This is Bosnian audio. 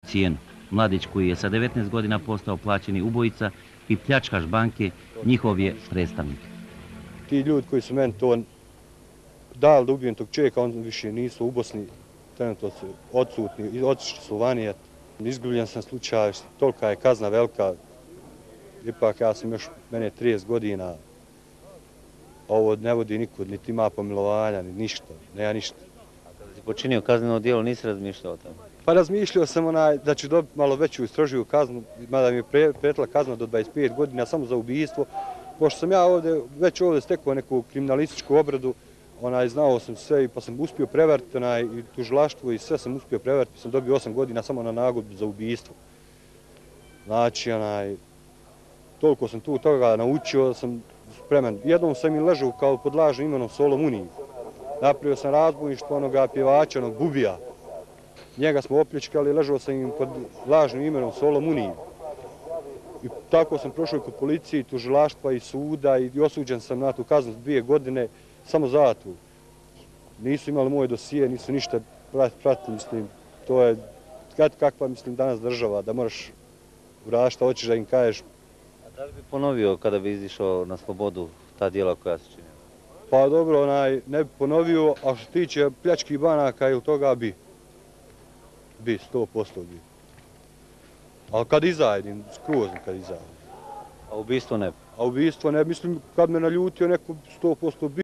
cijenu. Mladić koji je sa 19 godina postao plaćeni ubojica i pljačkaš banke, njihov je predstavnik. Ti ljudi koji su meni to dali da ubijem tog čovjeka, oni više nisu u Bosni, trenutno su odsutni, otišli su vani. Izgubljen sam slučaj, tolika je kazna velika, ipak ja sam još, mene je 30 godina, ovo ne vodi nikud, niti ima pomilovanja, ni ništa, nema ništa. A kada si počinio kazneno djelo, nisi razmišljao o tome? Pa razmišljao sam da ću dobiti malo veću i strožiju kaznu, mada mi je prijetila kazna do 25 godina samo za ubijstvo. Pošto sam ja već ovdje stekao neku kriminalističku obradu, znao sam sve pa sam uspio prevariti i tužilaštvo i sve sam uspio prevariti, pa sam dobio 8 godina samo na nagodbu za ubijstvo. Znači, toliko sam tu toga naučio, sam spreman. Jednom sam im ležao kao pod lažnim imenom Solo Munij. Napravio sam razbojništvo onoga pjevača, onog Bubija. Njega smo opljačkali, ležao sam im pod lažnim imenom Solo Munij. I tako sam prošao kod policije, tužilaštva i suda i osuđen sam na tu kaznu 2 godine, samo zatvor. Nisu imali moje dosije, nisu ništa pratili, mislim, to je kakva, mislim, danas država, da moraš uraditi šta hoćeš da im kažeš. A da li bi ponovio kada bi izišao na slobodu ta djela koja se činila? Pa dobro, ne bi ponovio, a što se tiče pljačkih banaka ili toga bi 100% bi. Ali kad izađem, skroz kad izađem. A ubistvo ne? A ubistvo ne, mislim, kad me naljutio neko 100% bi.